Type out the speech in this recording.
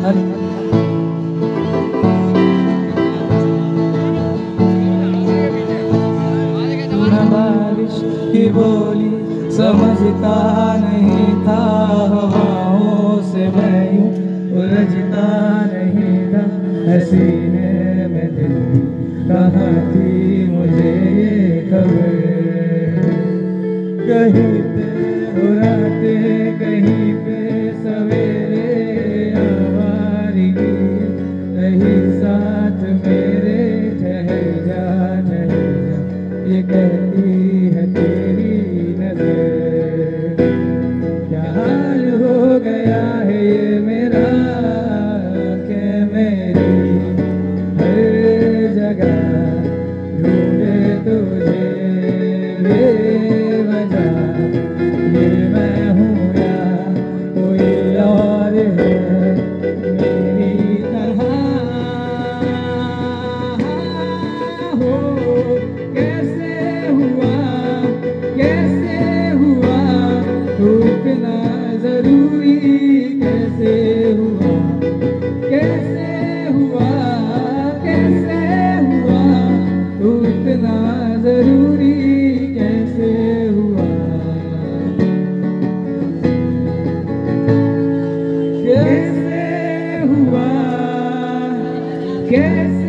बारिश की बोली समझता नहीं था, हवाओं से मैं यूं उलझता नहीं था। हसीने में दिल कहाँ थी मुझे ये खबर, कहीं पे उड़ाते कहीं पे सवेरे आवारगी, कहीं साथ मेरे ठहर जा ये कहती है तेरी नजर। क्या हाल हो गया है ये मेरा कि मेरी हर जगह ढूंढे तुझे बेवजह। ये मैं हूँ या कोई और है मेरी तरह हो। टूटना जरूरी कैसे हुआ, कैसे हुआ, कैसे हुआ, टूटना जरूरी कैसे हुआ, कैसे हुआ, कैसे